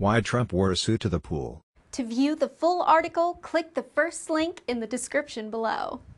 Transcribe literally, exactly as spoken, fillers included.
Why Trump wore a suit to the pool. To view the full article, click the first link in the description below.